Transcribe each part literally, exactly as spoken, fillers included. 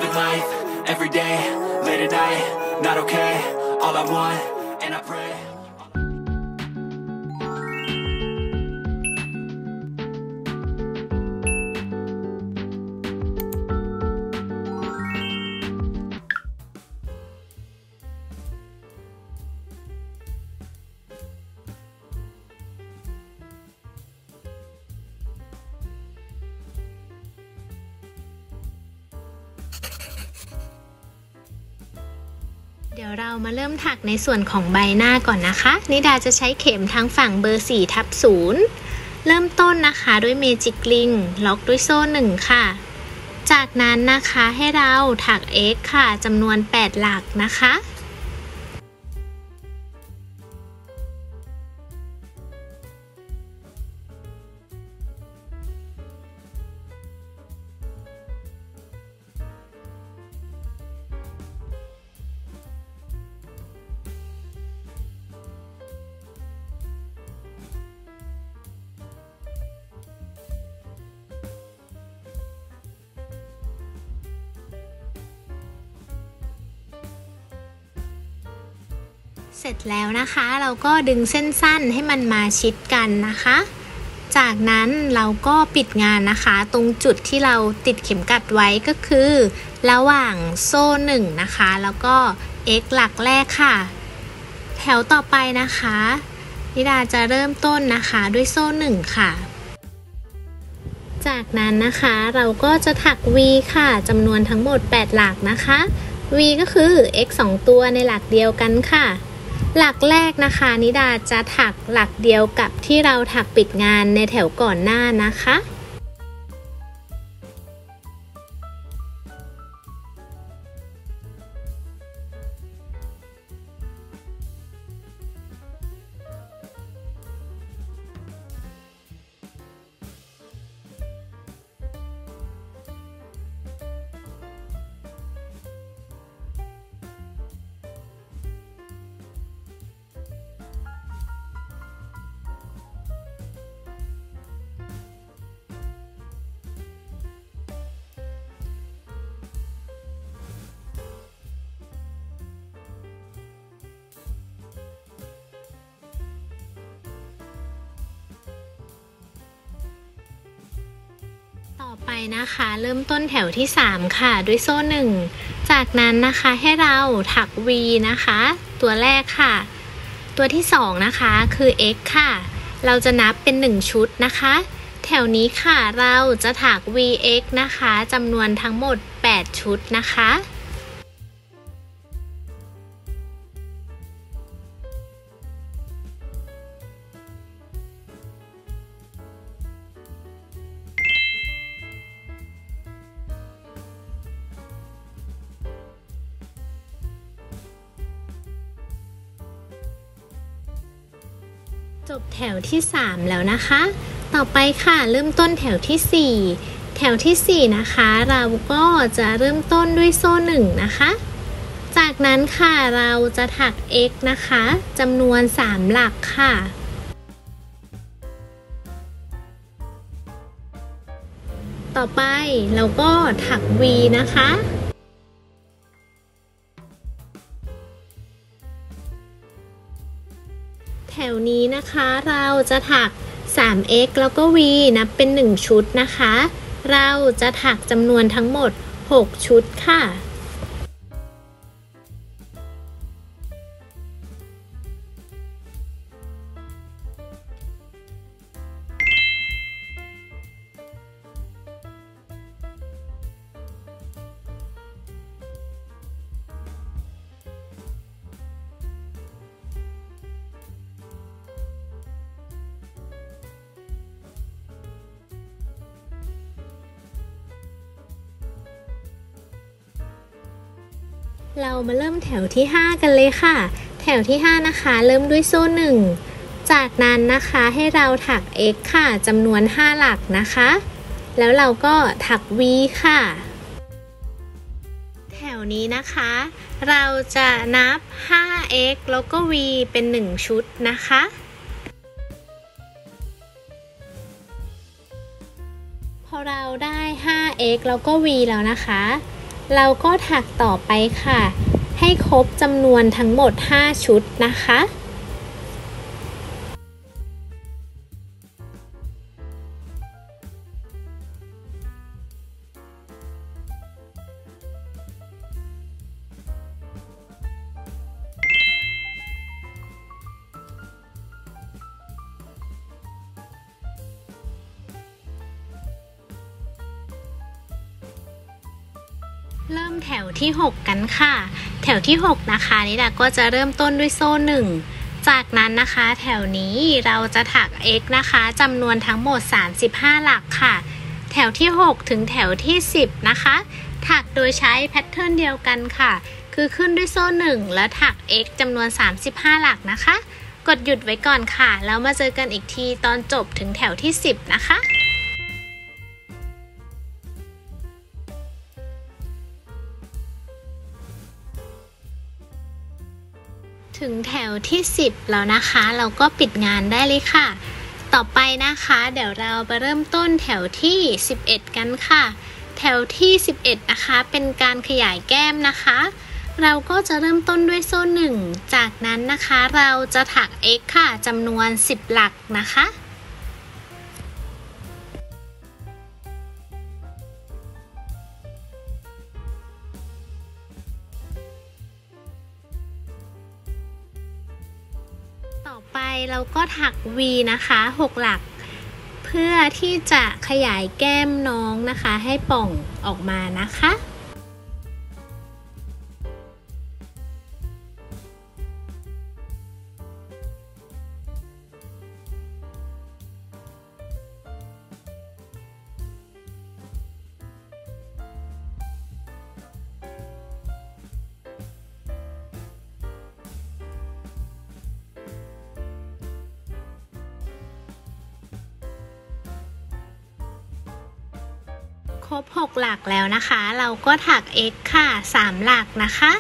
living life every day, late at night, not okay. All I want, and I pray. เดี๋ยวเรามาเริ่มถักในส่วนของใบหน้าก่อนนะคะนิดาจะใช้เข็มทั้งฝั่งเบอร์สี่ทับศูนย์เริ่มต้นนะคะด้วยเมจิกลิงล็อกด้วยโซ่หนึ่งค่ะจากนั้นนะคะให้เราถัก X ค่ะจำนวนแปดหลักนะคะเสร็จแล้วนะคะเราก็ดึงเส้นสั้นให้มันมาชิดกันนะคะจากนั้นเราก็ปิดงานนะคะตรงจุดที่เราติดเข็มกัดไว้ก็คือระหว่างโซ่หนึ่งนะคะแล้วก็ X หลักแรกค่ะแถวต่อไปนะคะนิดาจะเริ่มต้นนะคะด้วยโซ่หนึ่งค่ะจากนั้นนะคะเราก็จะถัก V ค่ะจำนวนทั้งหมดแปดหลักนะคะ V ก็คือ X สองตัวในหลักเดียวกันค่ะหลักแรกนะคะนิดาจะถักหลักเดียวกับที่เราถักปิดงานในแถวก่อนหน้านะคะต่อไปนะคะเริ่มต้นแถวที่สามค่ะด้วยโซ่หนึ่งจากนั้นนะคะให้เราถัก V นะคะตัวแรกค่ะตัวที่สองนะคะคือ X ค่ะเราจะนับเป็นหนึ่งชุดนะคะแถวนี้ค่ะเราจะถัก วี เอ็กซ์ นะคะจำนวนทั้งหมดแปดชุดนะคะจบแถวที่สามแล้วนะคะต่อไปค่ะเริ่มต้นแถวที่สี่แถวที่สี่นะคะเราก็จะเริ่มต้นด้วยโซ่หนึ่งนะคะจากนั้นค่ะเราจะถัก X นะคะจำนวนสามหลักค่ะต่อไปเราก็ถัก V นะคะแถวนี้นะคะเราจะถัก สาม เอ็กซ์ แล้วก็ V นับเป็นหนึ่งชุดนะคะเราจะถักจำนวนทั้งหมดหกชุดค่ะเรามาเริ่มแถวที่ห้ากันเลยค่ะแถวที่ห้านะคะเริ่มด้วยโซ่หนึ่งจากนั้นนะคะให้เราถัก X ค่ะจำนวนห้าหลักนะคะแล้วเราก็ถัก V ค่ะแถวนี้นะคะเราจะนับ ห้า เอ็กซ์ แล้วก็ V เป็นหนึ่งชุดนะคะพอเราได้ ห้า เอ็กซ์ แล้วก็ V แล้วนะคะเราก็ถักต่อไปค่ะให้ครบจำนวนทั้งหมดห้าชุดนะคะเริ่มแถวที่หกกันค่ะแถวที่หกนะคะนิดาก็จะเริ่มต้นด้วยโซ่หนึ่งจากนั้นนะคะแถวนี้เราจะถัก x นะคะจำนวนทั้งหมดสามสิบห้าหลักค่ะแถวที่หกถึงแถวที่สิบนะคะถักโดยใช้แพทเทิร์นเดียวกันค่ะคือขึ้นด้วยโซ่หนึ่งแล้วถัก x จำนวนสามสิบห้าหลักนะคะกดหยุดไว้ก่อนค่ะแล้วมาเจอกันอีกทีตอนจบถึงแถวที่สิบนะคะถึงแถวที่สิบแล้วนะคะเราก็ปิดงานได้เลยค่ะต่อไปนะคะเดี๋ยวเราไปเริ่มต้นแถวที่สิบเอ็ดกันค่ะแถวที่สิบเอ็ดนะคะเป็นการขยายแก้มนะคะเราก็จะเริ่มต้นด้วยโซ่หนึ่งจากนั้นนะคะเราจะถัก x ค่ะจำนวนสิบหลักนะคะต่อไปเราก็ถัก V นะคะหกหลักเพื่อที่จะขยายแก้มน้องนะคะให้ป่องออกมานะคะครบหกหลักแล้วนะคะเราก็ถัก x ค่ะสามหลักนะคะ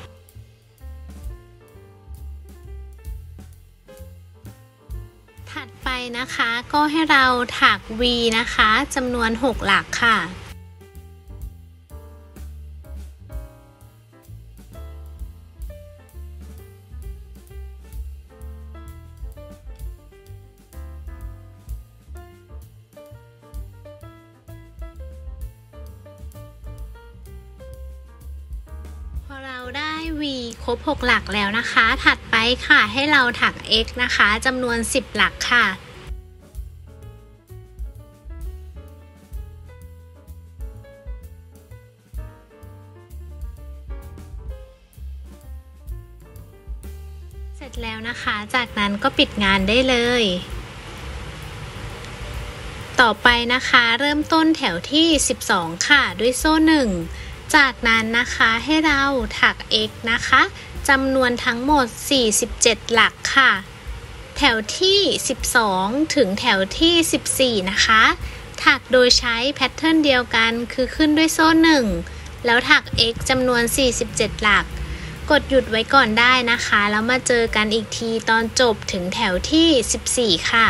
ถัดไปนะคะก็ให้เราถัก v นะคะจำนวนหกหลักค่ะพอเราได้ v ครบหกหลักแล้วนะคะถัดไปค่ะให้เราถัก x นะคะจำนวนสิบหลักค่ะเสร็จแล้วนะคะจากนั้นก็ปิดงานได้เลยต่อไปนะคะเริ่มต้นแถวที่สิบสองค่ะด้วยโซ่หนึ่งจากนั้นนะคะให้เราถัก x นะคะจำนวนทั้งหมดสี่สิบเจ็ดหลักค่ะแถวที่สิบสองถึงแถวที่สิบสี่นะคะถักโดยใช้แพทเทิร์นเดียวกันคือขึ้นด้วยโซ่หนึ่งแล้วถัก x จำนวนสี่สิบเจ็ดหลักกดหยุดไว้ก่อนได้นะคะแล้วมาเจอกันอีกทีตอนจบถึงแถวที่สิบสี่ค่ะ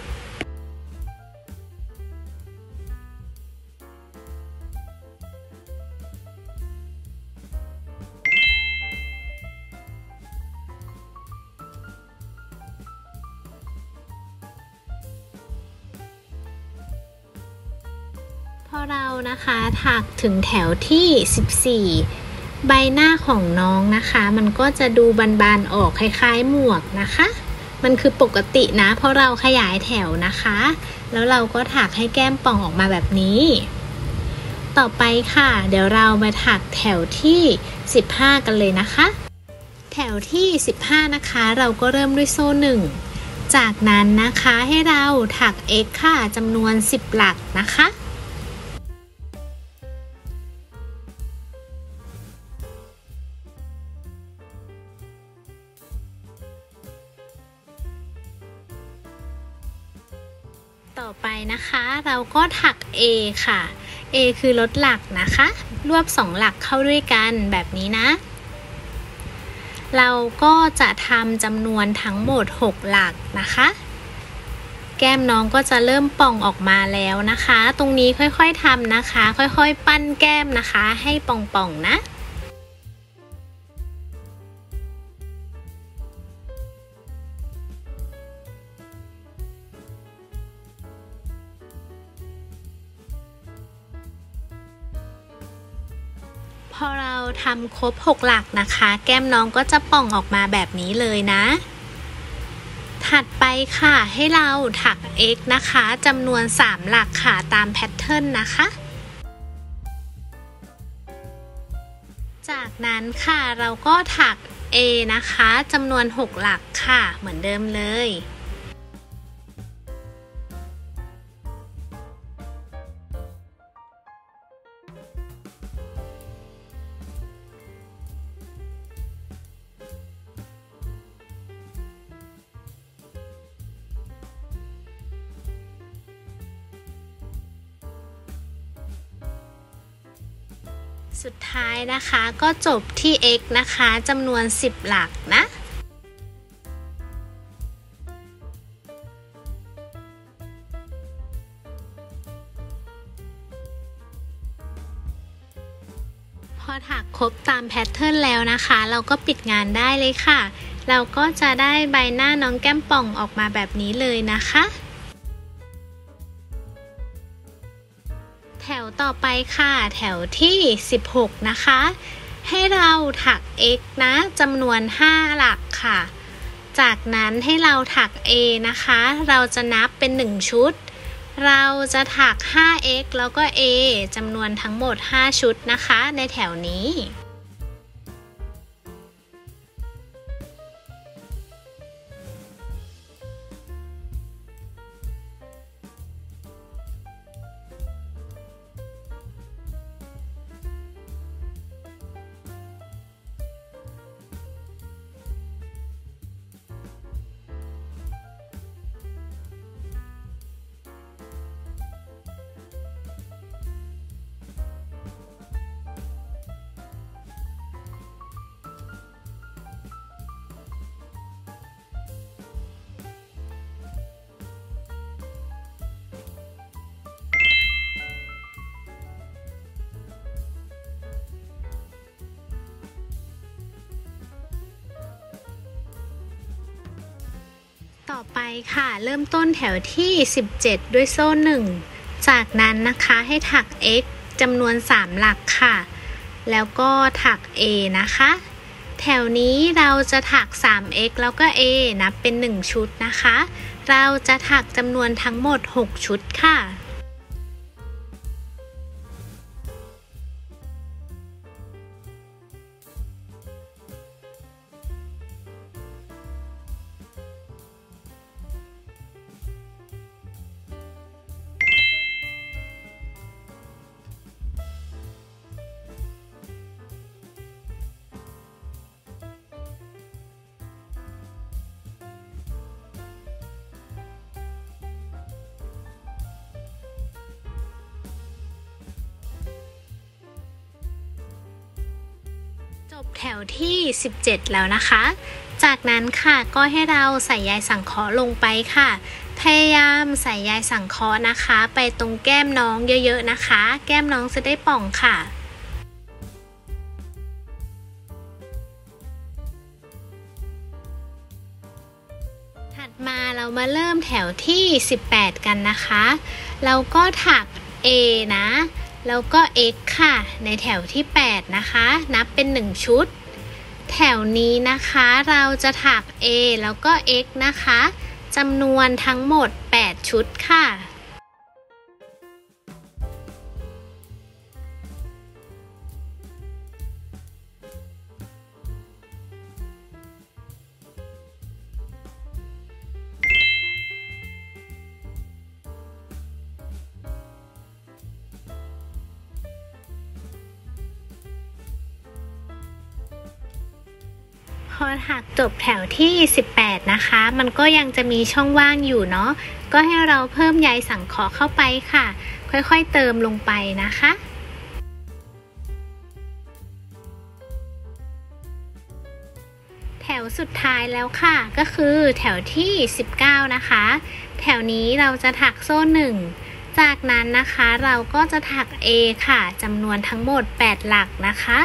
พอเรานะคะถักถึงแถวที่สิบสี่ใบหน้าของน้องนะคะมันก็จะดูบานๆออกคล้ายๆหมวกนะคะมันคือปกตินะเพราะเราขยายแถวนะคะแล้วเราก็ถักให้แก้มป่องออกมาแบบนี้ต่อไปค่ะเดี๋ยวเรามาถักแถวที่สิบห้ากันเลยนะคะแถวที่สิบห้านะคะเราก็เริ่มด้วยโซ่หนึ่งจากนั้นนะคะให้เราถัก x ค่ะจำนวนสิบหลักนะคะต่อไปนะคะเราก็ถัก A ค่ะ A คือลดหลักนะคะรวบสองหลักเข้าด้วยกันแบบนี้นะเราก็จะทำจำนวนทั้งหมดหกหลักนะคะแก้มน้องก็จะเริ่มป่องออกมาแล้วนะคะตรงนี้ค่อยๆทำนะคะค่อยๆปั้นแก้มนะคะให้ป่องๆนะพอเราทำครบหกหลักนะคะแก้มน้องก็จะป่องออกมาแบบนี้เลยนะถัดไปค่ะให้เราถัก x นะคะจำนวนสามหลักค่ะตามแพทเทิร์นนะคะจากนั้นค่ะเราก็ถัก a นะคะจำนวนหกหลักค่ะเหมือนเดิมเลยสุดท้ายนะคะก็จบที่ x นะคะจำนวนสิบหลักนะพอถักครบตามแพทเทิร์นแล้วนะคะเราก็ปิดงานได้เลยค่ะเราก็จะได้ใบหน้าน้องแก้มป่องออกมาแบบนี้เลยนะคะแถวต่อไปค่ะแถวที่สิบหกนะคะให้เราถัก x นะจำนวนห้าหลักค่ะจากนั้นให้เราถัก a นะคะเราจะนับเป็นหนึ่งชุดเราจะถัก ห้า x แล้วก็ a จำนวนทั้งหมดห้าชุดนะคะในแถวนี้ต่อไปค่ะเริ่มต้นแถวที่สิบเจ็ดด้วยโซ่หนึ่งจากนั้นนะคะให้ถัก x จำนวนสามหลักค่ะแล้วก็ถัก a นะคะแถวนี้เราจะถัก สาม x แล้วก็ a นับเป็นหนึ่งชุดนะคะเราจะถักจำนวนทั้งหมดหกชุดค่ะจบแถวที่สิบเจ็ดแล้วนะคะจากนั้นค่ะก็ให้เราใส่ใยสังเคราะห์ลงไปค่ะพยายามใส่ใยสังเคราะห์นะคะไปตรงแก้มน้องเยอะๆนะคะแก้มน้องจะได้ป่องค่ะถัดมาเรามาเริ่มแถวที่สิบแปดกันนะคะเราก็ถัก a นะแล้วก็ x ค่ะในแถวที่แปดนะคะนับเป็นหนึ่งชุดแถวนี้นะคะเราจะถัก a แล้วก็ x นะคะจำนวนทั้งหมดแปดชุดค่ะ พอถักจบแถวที่สิบแปดนะคะมันก็ยังจะมีช่องว่างอยู่เนาะก็ให้เราเพิ่มใยสังเคราะห์เข้าไปค่ะค่อยๆเติมลงไปนะคะแถวสุดท้ายแล้วค่ะก็คือแถวที่สิบเก้านะคะแถวนี้เราจะถักโซ่หนึ่งจากนั้นนะคะเราก็จะถัก A ค่ะจำนวนทั้งหมดแปดหลักนะคะ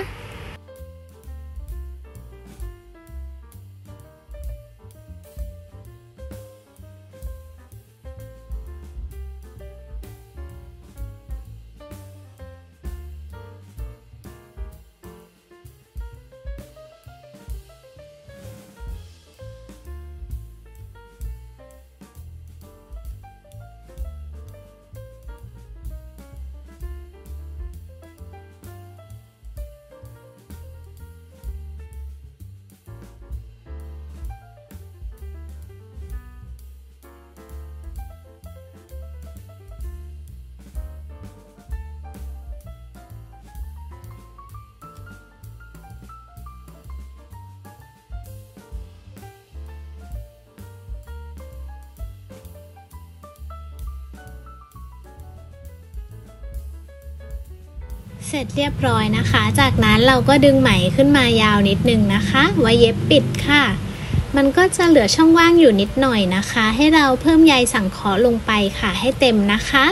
เสร็จเรียบร้อยนะคะจากนั้นเราก็ดึงไหมขึ้นมายาวนิดนึงนะคะไว้เย็บปิดค่ะมันก็จะเหลือช่องว่างอยู่นิดหน่อยนะคะให้เราเพิ่มใยสังเคราะห์ลงไปค่ะให้เต็มนะคะ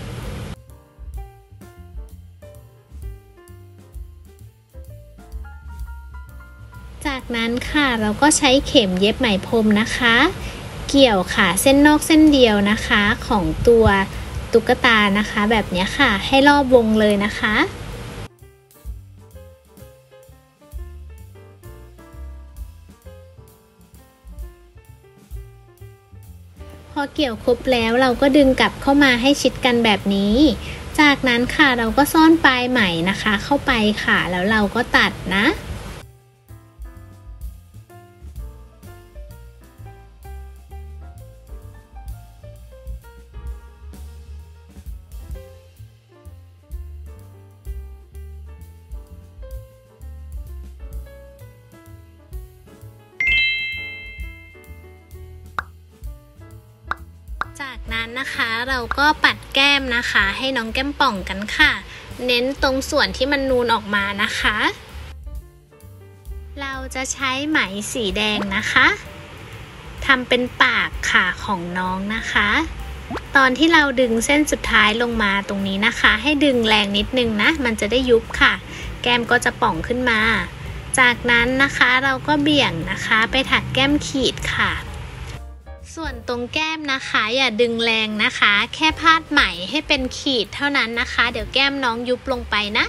จากนั้นค่ะเราก็ใช้เข็มเย็บไหมพรมนะคะเกี่ยวค่ะเส้นนอกเส้นเดียวนะคะของตัวตุ๊กตานะคะแบบนี้ค่ะให้รอบวงเลยนะคะพอเกี่ยวครบแล้วเราก็ดึงกลับเข้ามาให้ชิดกันแบบนี้จากนั้นค่ะเราก็ซ่อนปลายไหมนะคะเข้าไปค่ะแล้วเราก็ตัดนะจากนั้นนะคะเราก็ปัดแก้มนะคะให้น้องแก้มป่องกันค่ะเน้นตรงส่วนที่มันนูนออกมานะคะเราจะใช้ไหมสีแดงนะคะทำเป็นปากค่ะของน้องนะคะตอนที่เราดึงเส้นสุดท้ายลงมาตรงนี้นะคะให้ดึงแรงนิดนึงนะมันจะได้ยุบค่ะแก้มก็จะป่องขึ้นมาจากนั้นนะคะเราก็เบี่ยงนะคะไปถักแก้มขีดค่ะส่วนตรงแก้มนะคะอย่าดึงแรงนะคะแค่พาดไหมให้เป็นขีดเท่านั้นนะคะเดี๋ยวแก้มน้องยุบลงไปนะ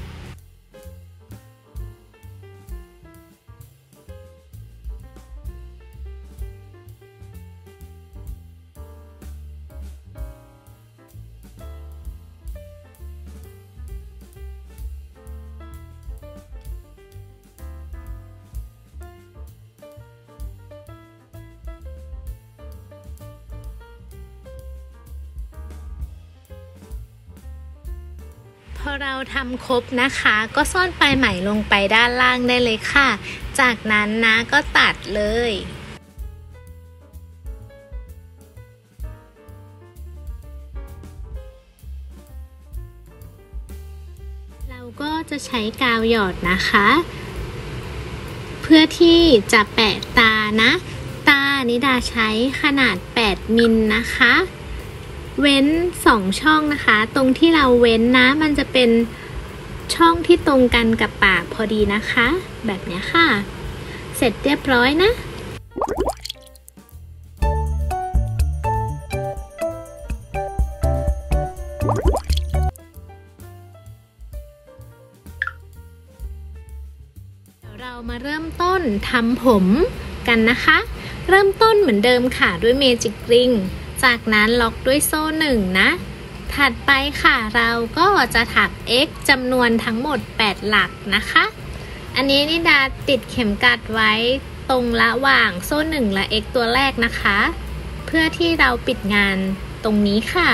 พอเราทำครบนะคะก็ซ่อนปลายไหมลงไปด้านล่างได้เลยค่ะจากนั้นนะก็ตัดเลยเราก็จะใช้กาวหยอดนะคะเพื่อที่จะแปะตานะตานิดาใช้ขนาดแปดมิลนะคะเว้นสองช่องนะคะตรงที่เราเว้นนะมันจะเป็นช่องที่ตรงกันกับปากพอดีนะคะแบบนี้ค่ะเสร็จเรียบร้อยนะเดี๋ยวเรามาเริ่มต้นทำผมกันนะคะเริ่มต้นเหมือนเดิมค่ะด้วยเมจิกริงจากนั้นล็อกด้วยโซ่หนึ่งนะถัดไปค่ะเราก็จะถัก x จำนวนทั้งหมดแปดหลักนะคะอันนี้นิดาติดเข็มกัดไว้ตรงระหว่างโซ่หนึ่งและ x ตัวแรกนะคะเพื่อที่เราปิดงานตรงนี้ค่ะ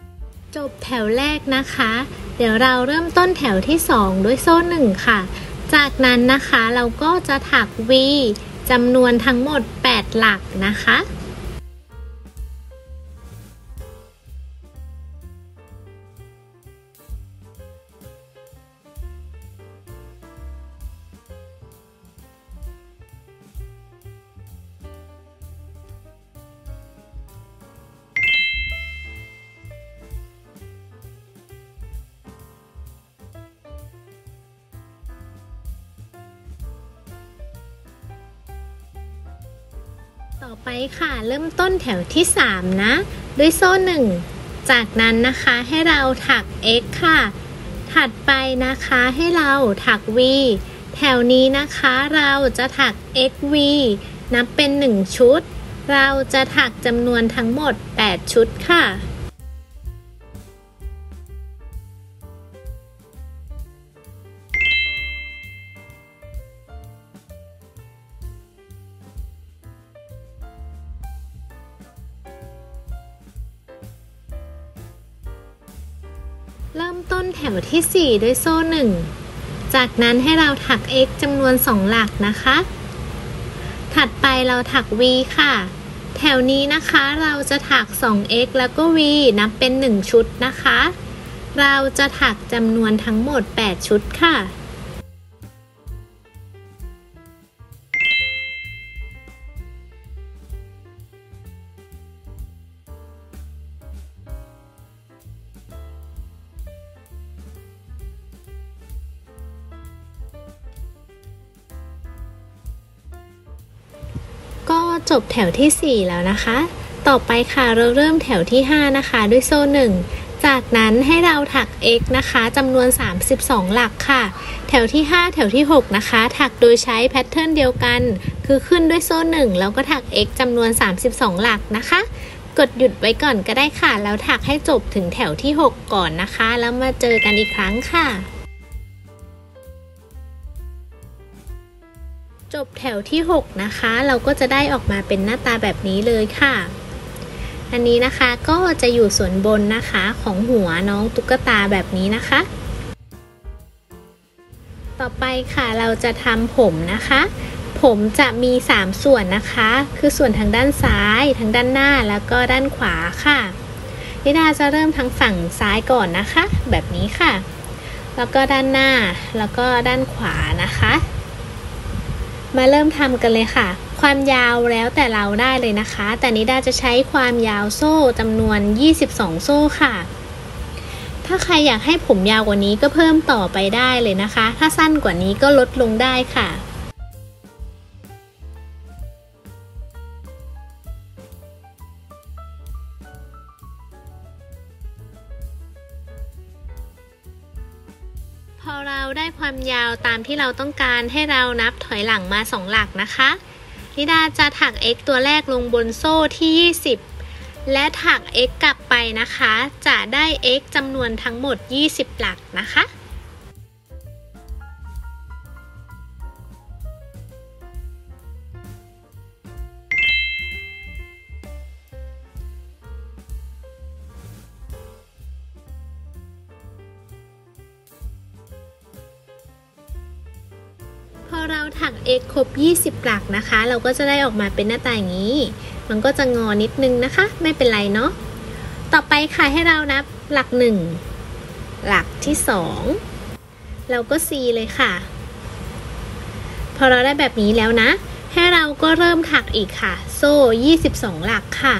จบแถวแรกนะคะเดี๋ยวเราเริ่มต้นแถวที่สองด้วยโซ่หนึ่งค่ะจากนั้นนะคะเราก็จะถัก V จำนวนทั้งหมดแปดหลักนะคะต่อไปค่ะเริ่มต้นแถวที่สามนะด้วยโซ่หนึ่งจากนั้นนะคะให้เราถัก X ค่ะถัดไปนะคะให้เราถัก V แถวนี้นะคะเราจะถัก เอ็กซ์ วี นับเป็นหนึ่งชุดเราจะถักจำนวนทั้งหมดแปดชุดค่ะเริ่มต้นแถวที่สี่ด้วยโซ่หนึ่งจากนั้นให้เราถัก X จำนวนสองหลักนะคะถัดไปเราถัก V ค่ะแถวนี้นะคะเราจะถัก สอง เอ็กซ์ แล้วก็ V นับเป็นหนึ่งชุดนะคะเราจะถักจำนวนทั้งหมดแปดชุดค่ะก็จบแถวที่สี่แล้วนะคะต่อไปค่ะเราเริ่มแถวที่ห้านะคะด้วยโซ่หนึ่งจากนั้นให้เราถัก X นะคะจำนวนสามสิบสองหลักค่ะแถวที่ห้าแถวที่หกนะคะถักโดยใช้แพทเทิร์นเดียวกันคือขึ้นด้วยโซ่หนึ่งแล้วก็ถัก X จำนวนสามสิบสองหลักนะคะกดหยุดไว้ก่อนก็ได้ค่ะแล้วถักให้จบถึงแถวที่หกก่อนนะคะแล้วมาเจอกันอีกครั้งค่ะจบแถวที่หกนะคะเราก็จะได้ออกมาเป็นหน้าตาแบบนี้เลยค่ะอันนี้นะคะก็จะอยู่ส่วนบนนะคะของหัวน้องตุ๊กตาแบบนี้นะคะต่อไปค่ะเราจะทำผมนะคะผมจะมีสามส่วนนะคะคือส่วนทางด้านซ้ายทางด้านหน้าแล้วก็ด้านขวาค่ะนิดาจะเริ่มทางฝั่งซ้ายก่อนนะคะแบบนี้ค่ะแล้วก็ด้านหน้าแล้วก็ด้านขวานะคะมาเริ่มทำกันเลยค่ะความยาวแล้วแต่เราได้เลยนะคะแต่นิดาจะใช้ความยาวโซ่จำนวนยี่สิบสองโซ่ค่ะถ้าใครอยากให้ผมยาวกว่านี้ก็เพิ่มต่อไปได้เลยนะคะถ้าสั้นกว่านี้ก็ลดลงได้ค่ะพอเราได้ความยาวตามที่เราต้องการให้เรานับถอยหลังมาสองหลักนะคะนิดาจะถัก X ตัวแรกลงบนโซ่ที่ยี่สิบและถัก X กลับไปนะคะจะได้ X จำนวนทั้งหมดยี่สิบหลักนะคะพอเราถัก X ครบยี่สิบหลักนะคะเราก็จะได้ออกมาเป็นหน้าตาอย่างนี้มันก็จะงอนิดนึงนะคะไม่เป็นไรเนาะต่อไปค่ะให้เรานับหลักหนึ่งหลักที่สองเราก็ C เลยค่ะพอเราได้แบบนี้แล้วนะให้เราก็เริ่มถักอีกค่ะโซ่ยี่สิบสองหลักค่ะ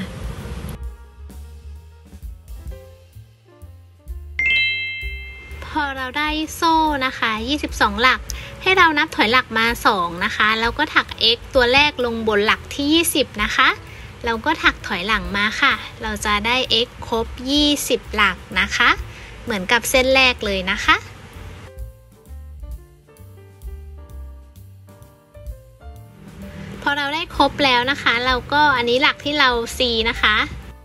พอเราได้โซ่นะคะยี่สิบสองหลักให้เรานับถอยหลักมาสองนะคะแล้วก็ถัก X ตัวแรกลงบนหลักที่ยี่สิบนะคะเราก็ถักถอยหลังมาค่ะเราจะได้ X ครบยี่สิบหลักนะคะเหมือนกับเส้นแรกเลยนะคะพอเราได้ครบแล้วนะคะเราก็อันนี้หลักที่เรา C นะคะ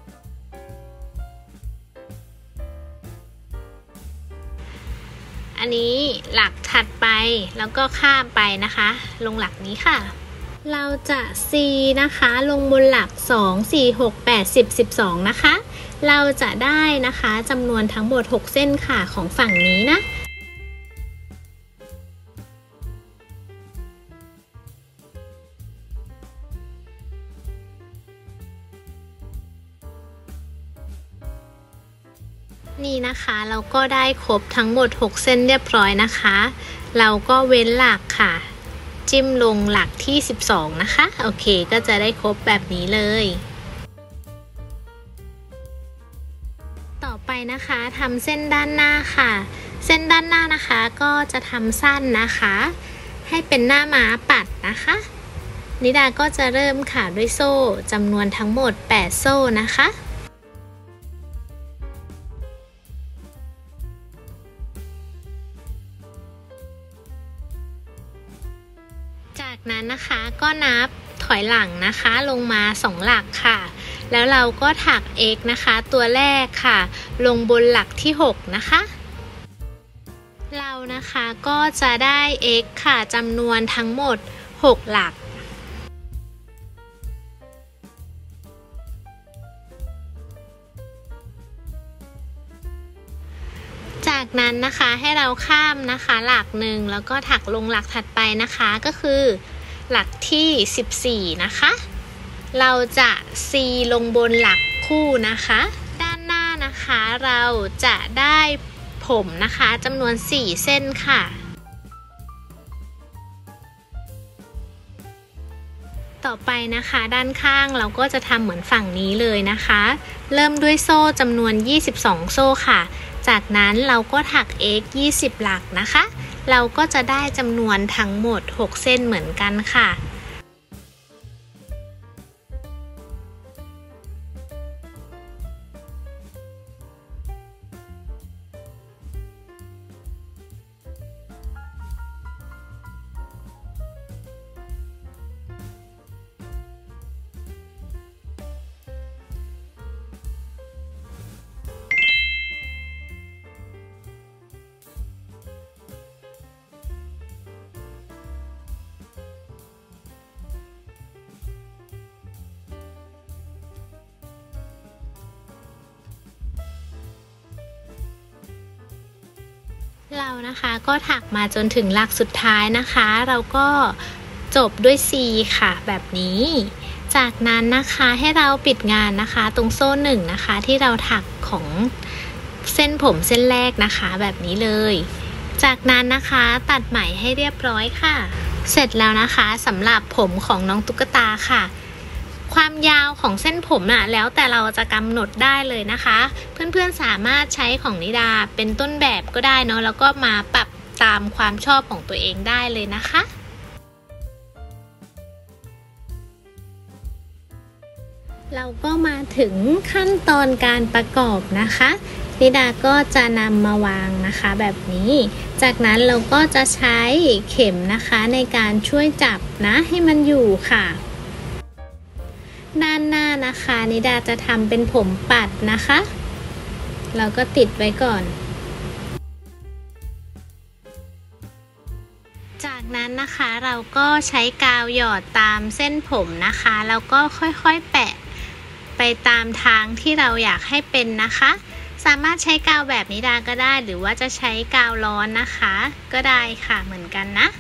อันนี้หลักถัดไปแล้วก็ข้ามไปนะคะลงหลักนี้ค่ะเราจะ C นะคะลงบนหลักสอง สี่ หก แปด สิบ สิบสองนะคะเราจะได้นะคะจำนวนทั้งหมดหกเส้นค่ะของฝั่งนี้นะนี่นะคะเราก็ได้ครบทั้งหมดหกเส้นเรียบร้อยนะคะเราก็เว้นหลักค่ะจิ้มลงหลักที่สิบสองนะคะโอเคก็จะได้ครบแบบนี้เลยต่อไปนะคะทำเส้นด้านหน้าค่ะเส้นด้านหน้านะคะก็จะทำสั้นนะคะให้เป็นหน้าม้าปัดนะคะนิดาก็จะเริ่มค่ะด้วยโซ่จำนวนทั้งหมดแปดโซ่นะคะจากนั้นนะคะก็นับถอยหลังนะคะลงมาสองหลักค่ะแล้วเราก็ถัก x นะคะตัวแรกค่ะลงบนหลักที่หกนะคะเรานะคะก็จะได้ x ค่ะจำนวนทั้งหมดหกหลักจากนั้นนะคะให้เราข้ามนะคะหลักหนึ่งแล้วก็ถักลงหลักถัดไปนะคะก็คือหลักที่สิบสี่นะคะเราจะ c ลงบนหลักคู่นะคะด้านหน้านะคะเราจะได้ผมนะคะจำนวนสี่เส้นค่ะต่อไปนะคะด้านข้างเราก็จะทำเหมือนฝั่งนี้เลยนะคะเริ่มด้วยโซ่จำนวนยี่สิบสองโซ่ค่ะจากนั้นเราก็ถัก x ยี่สิบหลักนะคะเราก็จะได้จำนวนทั้งหมดหกเส้นเหมือนกันค่ะเรานะคะก็ถักมาจนถึงหลักสุดท้ายนะคะเราก็จบด้วย C ค่ะแบบนี้จากนั้นนะคะให้เราปิดงานนะคะตรงโซ่หนึ่งนะคะที่เราถักของเส้นผมเส้นแรกนะคะแบบนี้เลยจากนั้นนะคะตัดไหมให้เรียบร้อยค่ะเสร็จแล้วนะคะสำหรับผมของน้องตุ๊กตาค่ะความยาวของเส้นผมน่ะแล้วแต่เราจะกำหนดได้เลยนะคะเพื่อนๆสามารถใช้ของนิดาเป็นต้นแบบก็ได้เนาะแล้วก็มาปรับตามความชอบของตัวเองได้เลยนะคะเราก็มาถึงขั้นตอนการประกอบนะคะนิดาก็จะนำมาวางนะคะแบบนี้จากนั้นเราก็จะใช้เข็มนะคะในการช่วยจับนะให้มันอยู่ค่ะด้านหน้านะคะนิดาจะทำเป็นผมปัดนะคะเราก็ติดไว้ก่อนจากนั้นนะคะเราก็ใช้กาวหยอดตามเส้นผมนะคะแล้วก็ค่อยๆแปะไปตามทางที่เราอยากให้เป็นนะคะสามารถใช้กาวแบบนิดาก็ได้หรือว่าจะใช้กาวร้อนนะคะก็ได้ค่ะเหมือนกันนะ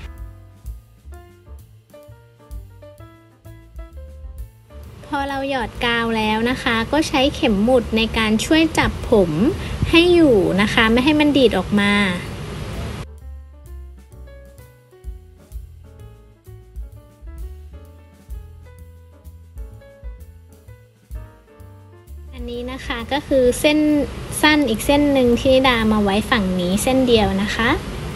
พอเราหยอดกาวแล้วนะคะก็ใช้เข็มหมุดในการช่วยจับผมให้อยู่นะคะไม่ให้มันดีดออกมาอันนี้นะคะก็คือเส้นสั้นอีกเส้นหนึ่งที่นิดามาไว้ฝั่งนี้เส้นเดียวนะคะ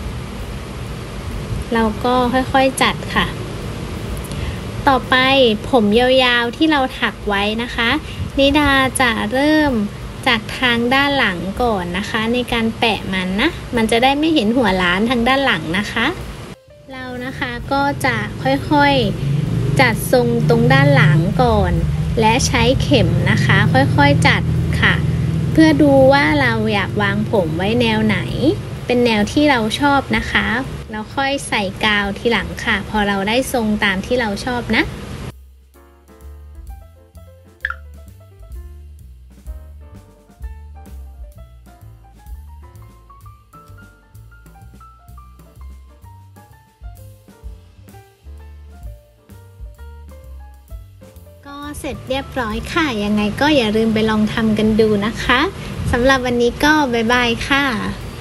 เราก็ค่อยๆจัดค่ะต่อไปผมยาวๆที่เราถักไว้นะคะนิดาจะเริ่มจากทางด้านหลังก่อนนะคะในการแปะมันนะมันจะได้ไม่เห็นหัวล้านทางด้านหลังนะคะเรานะคะก็จะค่อยๆจัดทรงตรงด้านหลังก่อนและใช้เข็มนะคะค่อยๆจัดค่ะเพื่อดูว่าเราอยากวางผมไว้แนวไหนเป็นแนวที่เราชอบนะคะแล้วค่อยใส่กาวทีหลังค่ะพอเราได้ทรงตามที่เราชอบนะ ก็เสร็จเรียบร้อยค่ะยังไงก็อย่าลืมไปลองทำกันดูนะคะสำหรับวันนี้ก็บ๊ายบายค่ะ